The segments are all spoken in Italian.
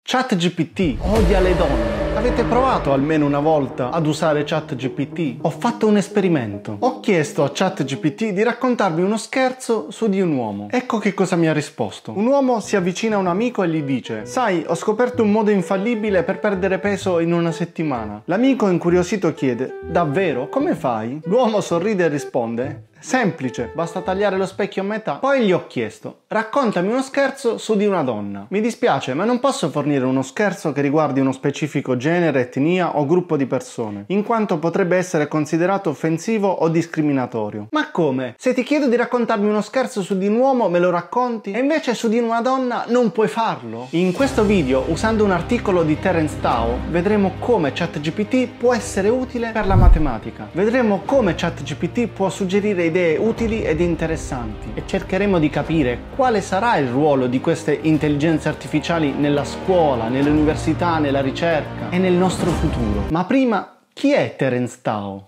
ChatGPT odia le donne. Avete provato almeno una volta ad usare ChatGPT? Ho fatto un esperimento. Ho chiesto a ChatGPT di raccontarmi uno scherzo su di un uomo. Ecco che cosa mi ha risposto. Un uomo si avvicina a un amico e gli dice: sai, ho scoperto un modo infallibile per perdere peso in una settimana. L'amico incuriosito chiede: davvero? Come fai? L'uomo sorride e risponde: semplice, basta tagliare lo specchio a metà. Poi gli ho chiesto: raccontami uno scherzo su di una donna. Mi dispiace, ma non posso fornire uno scherzo che riguardi uno specifico genere, etnia o gruppo di persone, in quanto potrebbe essere considerato offensivo o discriminatorio. Ma come? Se ti chiedo di raccontarmi uno scherzo su di un uomo, me lo racconti? E invece su di una donna non puoi farlo? In questo video, usando un articolo di Terence Tao, vedremo come ChatGPT può essere utile per la matematica. Vedremo come ChatGPT può suggerire idee utili ed interessanti e cercheremo di capire quale sarà il ruolo di queste intelligenze artificiali nella scuola, nelle università, nella ricerca e nel nostro futuro. Ma prima, chi è Terence Tao?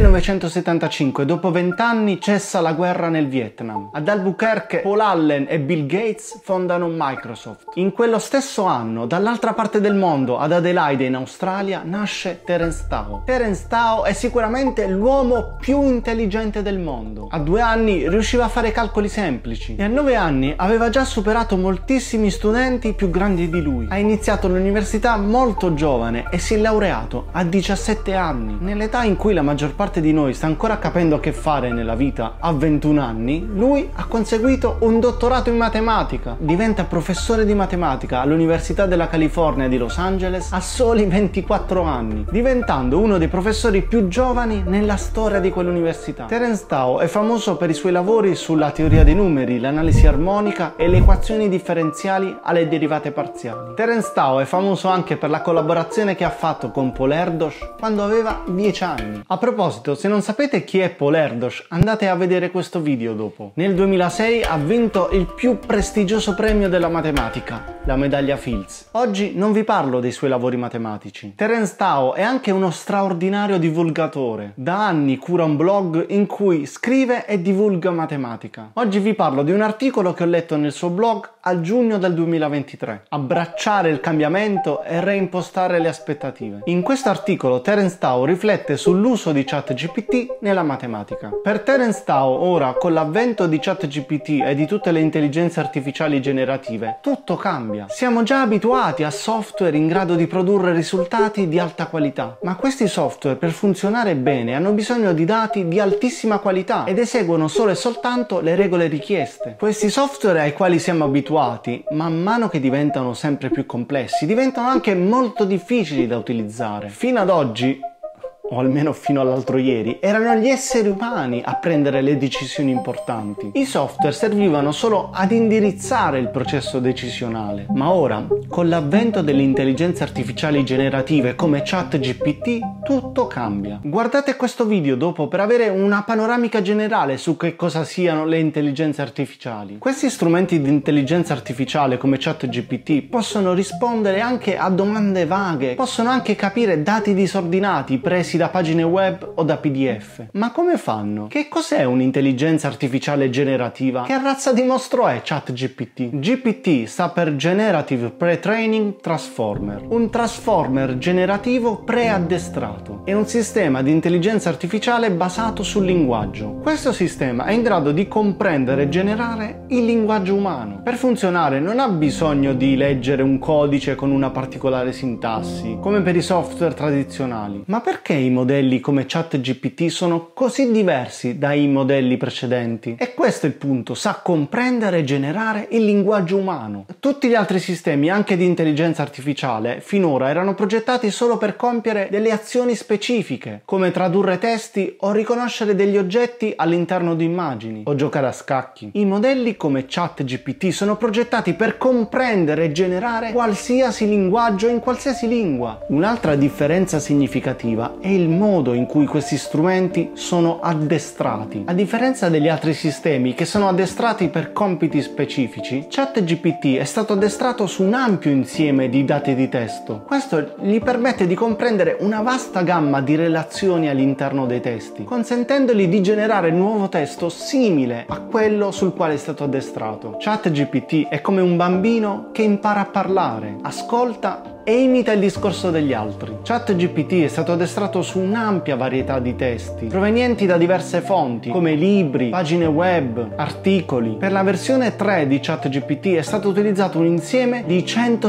1975, dopo 20 anni cessa la guerra nel Vietnam. Ad Albuquerque, Paul Allen e Bill Gates fondano Microsoft. In quello stesso anno, dall'altra parte del mondo, ad Adelaide in Australia, nasce Terence Tao. Terence Tao è sicuramente l'uomo più intelligente del mondo. A 2 anni riusciva a fare calcoli semplici e a 9 anni aveva già superato moltissimi studenti più grandi di lui. Ha iniziato l'università molto giovane e si è laureato a 17 anni. Nell'età in cui la maggior parte di noi sta ancora capendo che fare nella vita, a 21 anni, lui ha conseguito un dottorato in matematica. Diventa professore di matematica all'Università della California di Los Angeles a soli 24 anni, diventando uno dei professori più giovani nella storia di quell'università. Terence Tao è famoso per i suoi lavori sulla teoria dei numeri, l'analisi armonica e le equazioni differenziali alle derivate parziali. Terence Tao è famoso anche per la collaborazione che ha fatto con Paul Erdős quando aveva 10 anni. A proposito, se non sapete chi è Paul Erdős, andate a vedere questo video dopo. Nel 2006 ha vinto il più prestigioso premio della matematica, la medaglia Fields. Oggi non vi parlo dei suoi lavori matematici. Terence Tao è anche uno straordinario divulgatore. Da anni cura un blog in cui scrive e divulga matematica. Oggi vi parlo di un articolo che ho letto nel suo blog a giugno del 2023. Abbracciare il cambiamento e reimpostare le aspettative. In questo articolo Terence Tao riflette sull'uso di ChatGPT nella matematica. Per Terence Tao ora, con l'avvento di ChatGPT e di tutte le intelligenze artificiali generative, tutto cambia. Siamo già abituati a software in grado di produrre risultati di alta qualità, ma questi software per funzionare bene hanno bisogno di dati di altissima qualità ed eseguono solo e soltanto le regole richieste. Questi software ai quali siamo abituati, man mano che diventano sempre più complessi, diventano anche molto difficili da utilizzare. Fino ad oggi, o almeno fino all'altro ieri, erano gli esseri umani a prendere le decisioni importanti. I software servivano solo ad indirizzare il processo decisionale, ma ora, con l'avvento delle intelligenze artificiali generative come ChatGPT, tutto cambia. Guardate questo video dopo per avere una panoramica generale su che cosa siano le intelligenze artificiali. Questi strumenti di intelligenza artificiale come ChatGPT possono rispondere anche a domande vaghe, possono anche capire dati disordinati presi da pagine web o da PDF. Ma come fanno? Che cos'è un'intelligenza artificiale generativa? Che razza di mostro è ChatGPT? GPT sta per Generative Pre-Training Transformer, un transformer generativo preaddestrato. È un sistema di intelligenza artificiale basato sul linguaggio. Questo sistema è in grado di comprendere e generare il linguaggio umano. Per funzionare non ha bisogno di leggere un codice con una particolare sintassi, come per i software tradizionali. Ma perché i modelli come ChatGPT sono così diversi dai modelli precedenti? E questo è il punto: sa comprendere e generare il linguaggio umano. Tutti gli altri sistemi, anche di intelligenza artificiale, finora erano progettati solo per compiere delle azioni specifiche, come tradurre testi o riconoscere degli oggetti all'interno di immagini, o giocare a scacchi. I modelli come ChatGPT sono progettati per comprendere e generare qualsiasi linguaggio in qualsiasi lingua. Un'altra differenza significativa è il il modo in cui questi strumenti sono addestrati. A differenza degli altri sistemi che sono addestrati per compiti specifici, ChatGPT è stato addestrato su un ampio insieme di dati di testo. Questo gli permette di comprendere una vasta gamma di relazioni all'interno dei testi, consentendogli di generare nuovo testo simile a quello sul quale è stato addestrato. ChatGPT è come un bambino che impara a parlare, ascolta e imita il discorso degli altri. ChatGPT è stato addestrato su un'ampia varietà di testi, provenienti da diverse fonti, come libri, pagine web, articoli. Per la versione 3 di ChatGPT è stato utilizzato un insieme di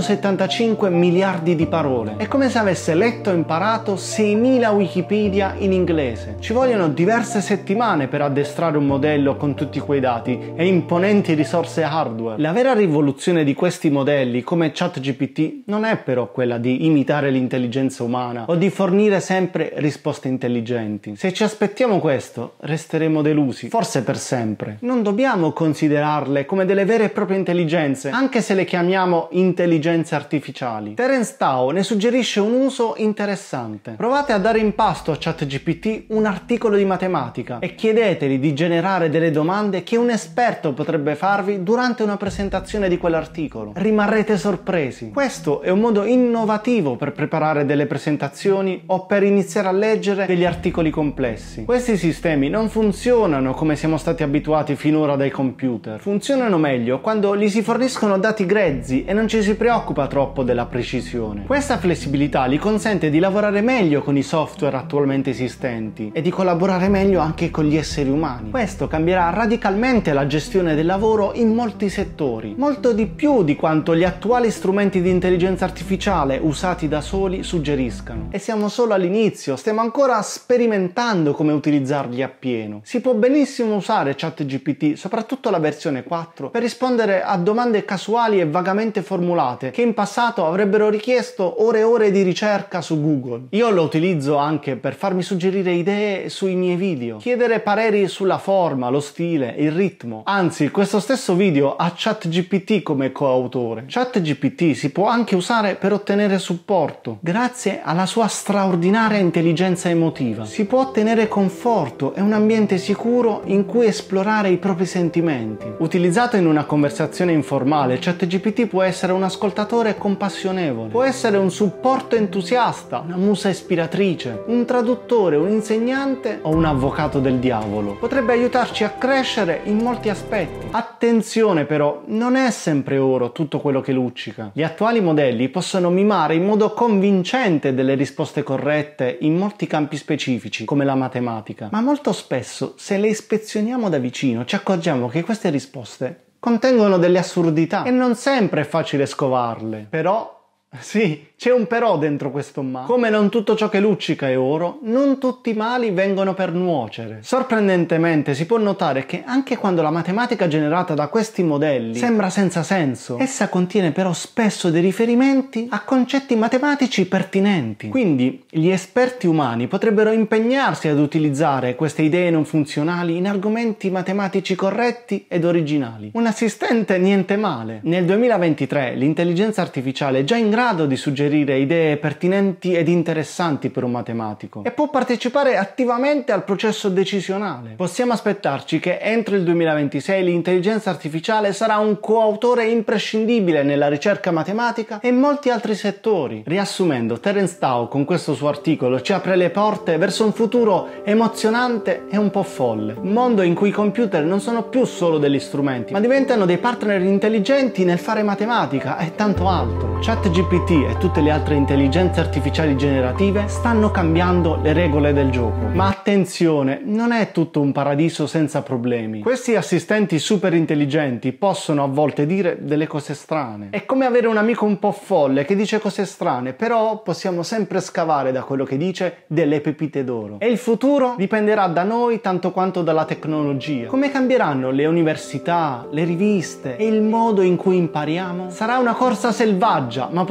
175 miliardi di parole. È come se avesse letto e imparato 6.000 Wikipedia in inglese. Ci vogliono diverse settimane per addestrare un modello con tutti quei dati e imponenti risorse hardware. La vera rivoluzione di questi modelli, come ChatGPT, non è però quella di imitare l'intelligenza umana o di fornire sempre risposte intelligenti. Se ci aspettiamo questo, resteremo delusi, forse per sempre. Non dobbiamo considerarle come delle vere e proprie intelligenze, anche se le chiamiamo intelligenze artificiali. Terence Tao ne suggerisce un uso interessante. Provate a dare in pasto a ChatGPT un articolo di matematica e chiedeteli di generare delle domande che un esperto potrebbe farvi durante una presentazione di quell'articolo. Rimarrete sorpresi. Questo è un modo innovativo per preparare delle presentazioni o per iniziare a leggere degli articoli complessi. Questi sistemi non funzionano come siamo stati abituati finora dai computer. Funzionano meglio quando gli si forniscono dati grezzi e non ci si preoccupa troppo della precisione. Questa flessibilità gli consente di lavorare meglio con i software attualmente esistenti e di collaborare meglio anche con gli esseri umani. Questo cambierà radicalmente la gestione del lavoro in molti settori, molto di più di quanto gli attuali strumenti di intelligenza artificiale usati da soli suggeriscano. E siamo solo all'inizio, stiamo ancora sperimentando come utilizzarli appieno. Si può benissimo usare ChatGPT, soprattutto la versione 4, per rispondere a domande casuali e vagamente formulate che in passato avrebbero richiesto ore e ore di ricerca su Google. Io lo utilizzo anche per farmi suggerire idee sui miei video, chiedere pareri sulla forma, lo stile, il ritmo. Anzi, questo stesso video ha ChatGPT come coautore. ChatGPT si può anche usare per ottenere supporto. Grazie alla sua straordinaria intelligenza emotiva si può ottenere conforto e un ambiente sicuro in cui esplorare i propri sentimenti. Utilizzato in una conversazione informale, ChatGPT può essere un ascoltatore compassionevole, può essere un supporto entusiasta, una musa ispiratrice, un traduttore, un insegnante o un avvocato del diavolo. Potrebbe aiutarci a crescere in molti aspetti. Attenzione però, non è sempre oro tutto quello che luccica. Gli attuali modelli possono mimare in modo convincente delle risposte corrette in molti campi specifici, come la matematica. Ma molto spesso, se le ispezioniamo da vicino, ci accorgiamo che queste risposte contengono delle assurdità e non sempre è facile scovarle. Però, sì, c'è un però dentro questo ma. Come non tutto ciò che luccica è oro, non tutti i mali vengono per nuocere. Sorprendentemente si può notare che anche quando la matematica generata da questi modelli sembra senza senso, essa contiene però spesso dei riferimenti a concetti matematici pertinenti. Quindi gli esperti umani potrebbero impegnarsi ad utilizzare queste idee non funzionali in argomenti matematici corretti ed originali. Un assistente niente male. Nel 2023 l'intelligenza artificiale è già in grado di suggerire idee pertinenti ed interessanti per un matematico e può partecipare attivamente al processo decisionale. Possiamo aspettarci che entro il 2026 l'intelligenza artificiale sarà un coautore imprescindibile nella ricerca matematica e in molti altri settori. Riassumendo, Terence Tao con questo suo articolo ci apre le porte verso un futuro emozionante e un po' folle. Un mondo in cui i computer non sono più solo degli strumenti, ma diventano dei partner intelligenti nel fare matematica e tanto altro. ChatGPT e tutte le altre intelligenze artificiali generative stanno cambiando le regole del gioco. Ma attenzione, non è tutto un paradiso senza problemi. Questi assistenti super intelligenti possono a volte dire delle cose strane. È come avere un amico un po' folle che dice cose strane, però possiamo sempre scavare da quello che dice delle pepite d'oro. E il futuro dipenderà da noi tanto quanto dalla tecnologia. Come cambieranno le università, le riviste e il modo in cui impariamo? Sarà una corsa selvaggia, ma possiamo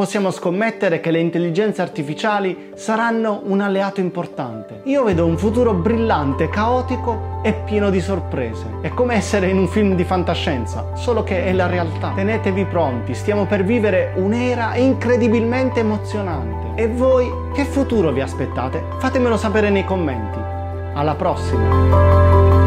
possiamo scommettere che le intelligenze artificiali saranno un alleato importante. Io vedo un futuro brillante, caotico e pieno di sorprese. È come essere in un film di fantascienza, solo che è la realtà. Tenetevi pronti, stiamo per vivere un'era incredibilmente emozionante. E voi, che futuro vi aspettate? Fatemelo sapere nei commenti. Alla prossima!